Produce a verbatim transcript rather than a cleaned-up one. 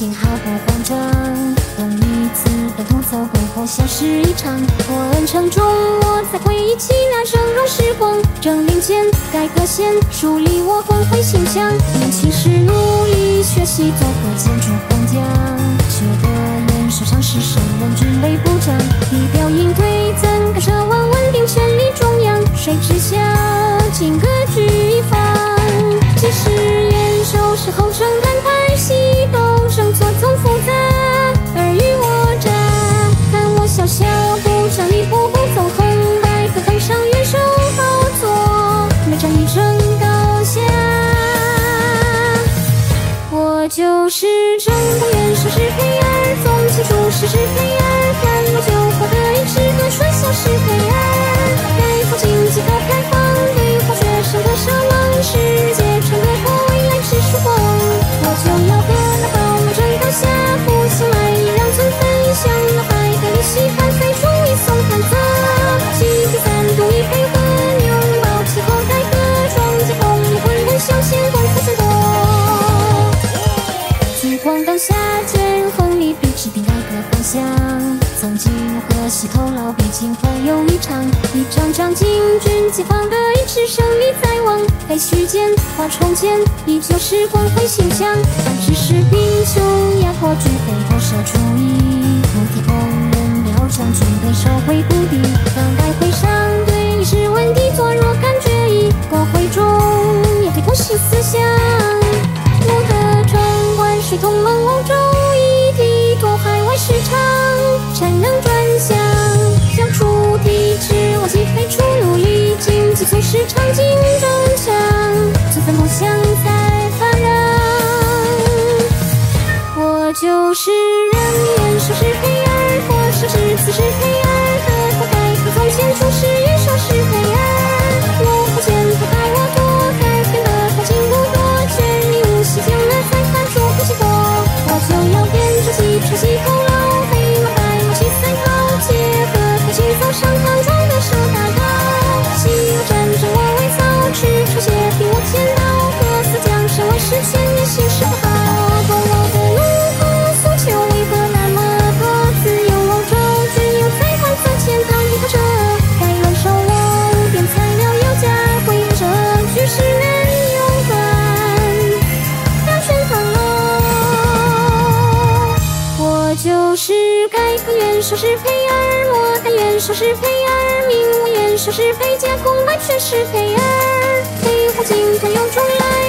情毫不慌张。等一次的独走过后，消失一场。我恩城中，我才回忆起那峥嵘时光。正林间，改革线，树立我光辉形象。年轻时努力学习，做个建筑工匠，却得眼手上是圣人军威不彰。仪表应对，怎敢奢望稳定权力中央？谁知晓金戈举一方？几十年收拾后承担派系斗争，错综复杂，尔虞我诈。看我小小步上一步步走红白河，登上元首宝座，每战一争高下。我就是正当元首是黑儿，宗亲主事是黑儿，干我救火的一支个传销是黑儿。改革经济高开放，对化学生的奢望，世界传个过未来之曙光。我就要和那宝马争高下，不信来意让村分享，脑海的利息盘飞出一送盘子，七天三度一配合，拥抱气候改革，双肩共你混混向前光复全国。聚光灯下见亨利比制定改革方向，曾经和西头老北京会有一场，一张张进军解放的一支胜利在望。该虚间化重建，依旧是光辉形象。但只是贫穷压迫，举杯投射主义，目的工人要将军队收回故地。当该会上对历史问题做若干决议，国会中也对通行思想。我的壮观水通盟欧洲一体，拓海外市场，产能专项，将出体制，我既废除奴隶，经济促市场竞争强，存分共享才发扬。我就是人民元首是黑儿，或是至此是黑儿，德国改革从前出使元首是黑儿。我不见不该我多，改变的太进步多，权力无息将了才看出不结果。我就要变成汽车西头老黑马白马七三号，结合科技走上康庄的射大刀。西欧战争我未遭，赤手协兵我天道，各自将身为实千年形势不好。共我的怒吼诉求为何那么多？自由欧洲只有在换算钱当依靠者，该乱收了无边材料有价，会者局势难勇敢，大权旁落。我就是改革元首是黑儿，末代元首是黑儿，明末元首是黑加工完全是黑儿，黑化金他用出来。